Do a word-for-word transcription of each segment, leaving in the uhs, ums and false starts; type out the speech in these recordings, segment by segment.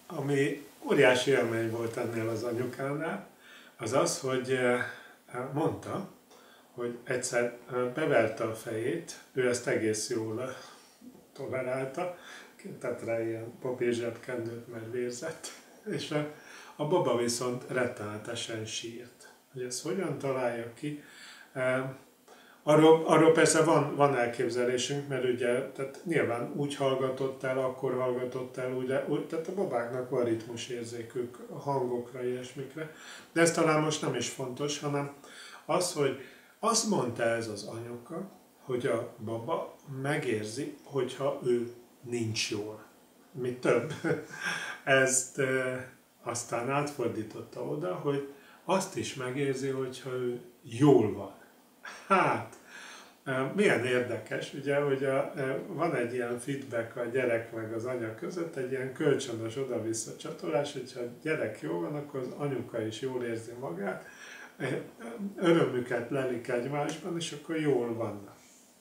ami óriási élmény volt ennél az anyukánál, az az, hogy mondta, hogy egyszer beverte a fejét, ő ezt egész jól tolerálta, tett rá ilyen papírzsebkendőt, mert vérzett, és a, a baba viszont rettenetesen sírt. Hogy ezt hogyan találja ki? Arról, arról persze van, van elképzelésünk, mert ugye tehát nyilván úgy hallgatott el, akkor hallgatott el, ugye, úgy, tehát a babáknak van ritmusérzékük a hangokra, ilyesmikre. De ez talán most nem is fontos, hanem az, hogy azt mondta ez az anyuka, hogy a baba megérzi, hogyha ő nincs jól. Mi több, ezt e, aztán átfordította oda, hogy azt is megérzi, hogyha ő jól van. Hát, milyen érdekes, ugye, hogy a, van egy ilyen feedback a gyerek meg az anya között, egy ilyen kölcsönös oda-vissza csatolás, hogyha a gyerek jó van, akkor az anyuka is jól érzi magát, örömüket lelik egymásban, és akkor jól vannak.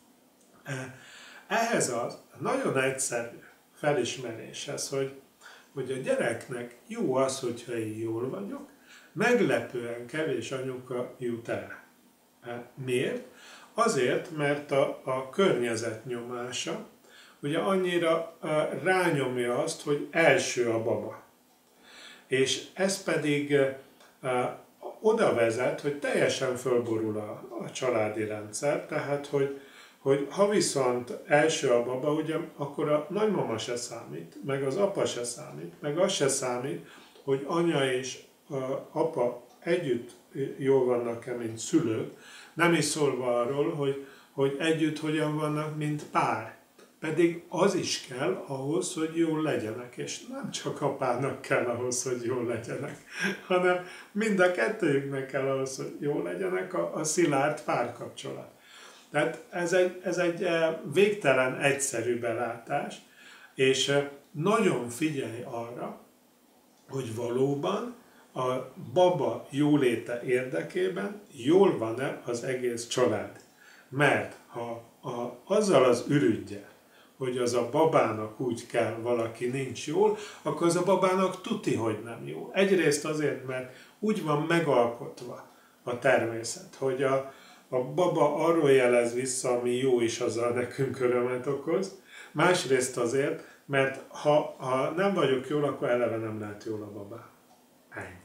Ehhez az nagyon egyszerű felismeréshez, hogy, hogy a gyereknek jó az, hogyha én jól vagyok, meglepően kevés anyuka jut el. Miért? Azért, mert a, a környezet nyomása ugye annyira rányomja azt, hogy első a baba. És ez pedig oda vezet, hogy teljesen fölborul a, a családi rendszer, tehát hogy, hogy ha viszont első a baba, ugye, akkor a nagymama se számít, meg az apa se számít, meg az se számít, hogy anya és apa együtt jól vannak-e, mint szülők, nem is szólva arról, hogy, hogy együtt hogyan vannak, mint pár. Pedig az is kell ahhoz, hogy jól legyenek, és nem csak apának kell ahhoz, hogy jól legyenek, hanem mind a kettőjüknek kell ahhoz, hogy jól legyenek a, a szilárd párkapcsolat. Tehát ez egy, ez egy végtelen egyszerű belátás, és nagyon figyelj arra, hogy valóban a baba jóléte érdekében jól van-e az egész család. Mert ha a, azzal az ürüggyel, hogy az a babának úgy kell, valaki nincs jól, akkor az a babának tuti, hogy nem jó. Egyrészt azért, mert úgy van megalkotva a természet, hogy a, a baba arról jelez vissza, ami jó, és azzal nekünk örömet okoz. Másrészt azért, mert ha, ha nem vagyok jól, akkor eleve nem lehet jól a babám. Ennyi.